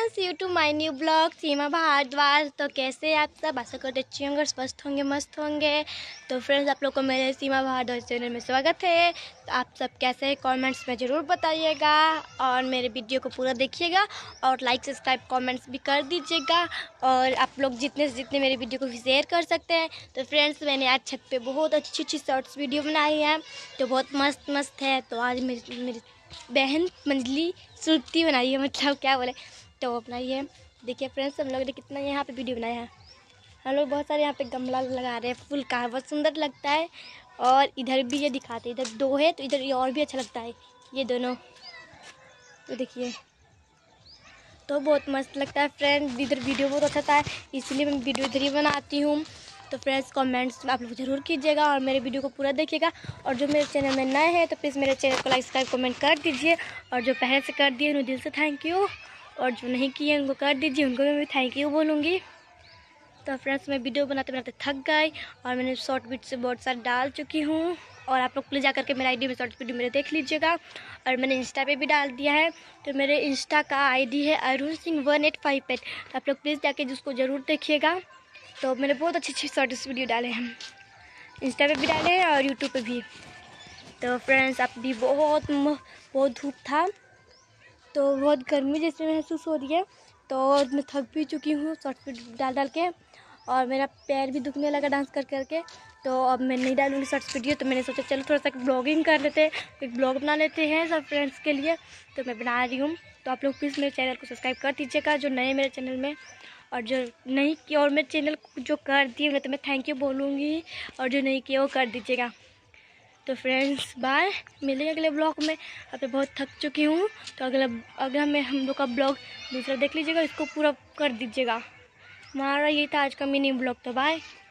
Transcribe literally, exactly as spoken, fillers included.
Friends, you to my new blog Seema Bhardwaj. तो कैसे हैं आप सब? आशा करते अच्छे होंगे, स्वस्थ होंगे, मस्त होंगे। तो फ्रेंड्स, आप लोग को मेरे सीमा भारद्वाज चैनल में स्वागत है। तो आप सब कैसे हैं कमेंट्स में ज़रूर बताइएगा और मेरे वीडियो को पूरा देखिएगा और लाइक सब्सक्राइब कमेंट्स भी कर दीजिएगा। और आप लोग जितने से जितने मेरे वीडियो को शेयर कर सकते हैं। तो फ्रेंड्स, मैंने आज छत पर बहुत अच्छी अच्छी शॉर्ट्स वीडियो बनाई है, तो बहुत मस्त मस्त है। तो आज मेरी मेरी बहन मंजली सुर्ती बनाई है, मतलब क्या बोले, तो वो बनाई है। देखिए फ्रेंड्स, हम लोग ने कितना यहाँ पे वीडियो बनाया है। हम लोग बहुत सारे यहाँ पे गमला लगा रहे हैं फूल का, बहुत सुंदर लगता है। और इधर भी ये दिखाते हैं, इधर दो है तो इधर ये और भी अच्छा लगता है, ये दोनों। तो देखिए, तो बहुत मस्त लगता है फ्रेंड्स। इधर वीडियो बहुत अच्छा था, इसलिए मैं वीडियो इधर ही बनाती हूँ। तो फ्रेंड्स, कमेंट्स आप लोग ज़रूर कीजिएगा और मेरे वीडियो को पूरा देखिएगा। और जो मेरे चैनल में नए हैं तो प्लीज़ मेरे चैनल को लाइक सब्सक्राइब कमेंट कर दीजिए। और जो पहले से कर दिए उन्हें दिल से थैंक यू, और जो नहीं किए उनको कर दीजिए, उनको मैं भी थैंक यू बोलूँगी। तो फ्रेंड्स, मैं वीडियो बनाते बनाते थक गई और मैंने शॉर्ट वीडियो से बहुत सारे डाल चुकी हूँ। और आप लोग प्लीज़ जा करके मेरा आईडी में शॉर्ट वीडियो मेरे देख लीजिएगा। और मैंने इंस्टा पे भी डाल दिया है, तो मेरे इंस्टा का आईडी है Arun Singh one eight five eight. तो आप लोग प्लीज़ जाके जिसको ज़रूर देखिएगा। तो मैंने बहुत अच्छी अच्छी शॉर्ट्स वीडियो डाले हैं, इंस्टा पे भी डाले हैं और यूट्यूब पे भी। तो फ्रेंड्स, अब भी बहुत बहुत धूप था, तो बहुत गर्मी जैसे महसूस हो रही है। तो मैं थक भी चुकी हूँ शॉर्ट वीडियो डाल डाल के, और मेरा पैर भी दुखने लगा डांस कर करके। तो अब मैं नहीं डालूँगी शॉर्ट्स वीडियो। तो मैंने सोचा चलो थोड़ा सा ब्लॉगिंग कर लेते हैं, एक ब्लॉग बना लेते हैं सब फ्रेंड्स के लिए। तो मैं बना रही हूँ। तो आप लोग प्लीज़ मेरे चैनल को सब्सक्राइब कर दीजिएगा जो नए मेरे चैनल में, और जो नहीं किया और मेरे चैनल को जो कर दिए उन्हें तो मैं थैंक यू बोलूँगी, और जो नहीं किया वो कर दीजिएगा। तो फ्रेंड्स, बाय, मिलेंगे अगले ब्लॉग में। अब मैं बहुत थक चुकी हूँ, तो अगला अगला मैं हम लोग का ब्लॉग दूसरा देख लीजिएगा, इसको पूरा कर दीजिएगा। हमारा ये था आज का मिनी ब्लॉग। तो बाय।